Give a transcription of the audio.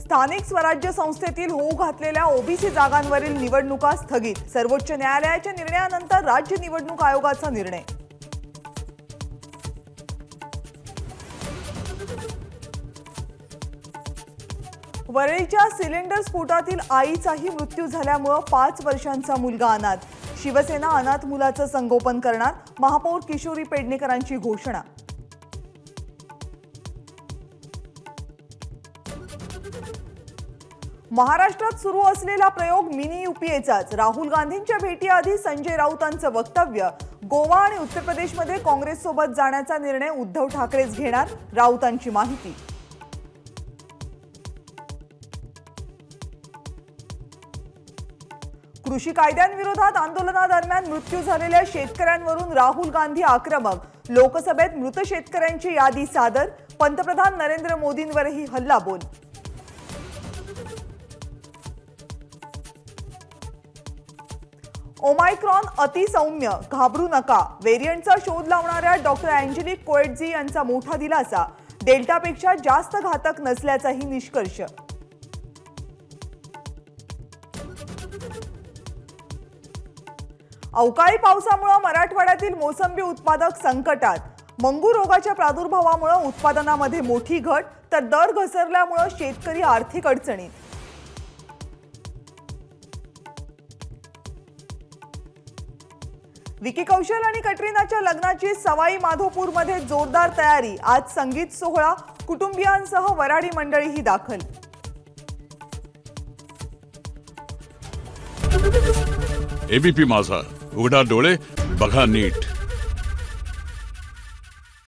स्थानिक स्वराज्य संस्थेतील होऊ घातलेल्या ओबीसी जागांवरील निवडणुका स्थगित। सर्वोच्च न्यायालयाच्या निर्णयानंतर राज्य निवडणूक आयोगाचा निर्णय। वरळीच्या सिलेंडर स्फोटातील आईचाही मृत्यू झाल्यामुळे 5 वर्षांचा मुलगा अनाथ। शिवसेना अनाथ मुलाचं संगोपन करणार, महापौर किशोरी पेडणेकरांची घोषणा। महाराष्ट्रात सुरू असलेला प्रयोग मिनी यूपीएचाच। राहुल गांधींच्या भेटीआधी संजय राऊतांचं वक्तव्य। गोवा आणि उत्तर प्रदेशमध्ये काँग्रेस सोबत जाण्याचा निर्णय उद्धव ठाकरेच घेणार, राऊतांची माहिती। कृषी कायद्यांविरोधात आंदोलनादरम्यान मृत्यू झालेल्या शेतकऱ्यांवरून राहुल गांधी आक्रमक। लोकसभेत मृत शेतकऱ्यांची यादी सादर, पंतप्रधान नरेंद्र मोदींवरही हल्लाबोल। ओमायक्रॉन अतिसौम्य, घाबरू नका। व्हेरियंटचा शोध लावणाऱ्या डॉक्टर अँजेलिक कोएट्झी यांचा मोठा दिलासा। डेल्टापेक्षा जास्त घातक नसल्याचाही निष्कर्ष। अवकाळी पावसामुळे मराठवाड्यातील मोसंबी उत्पादक संकटात। मंगू रोगाच्या प्रादुर्भावामुळे उत्पादनामध्ये मोठी घट, तर दर घसरल्यामुळे शेतकरी आर्थिक अडचणीत। विकी कौशल आणि कटरीनाच्या लग्नाची सवाई माधोपूरमध्ये जोरदार तयारी। आज संगीत सोहळा, कुटुंबियांसह वराडी मंडळीही दाखल। एबीपी माझा, उघडा डोळे बघा नीट।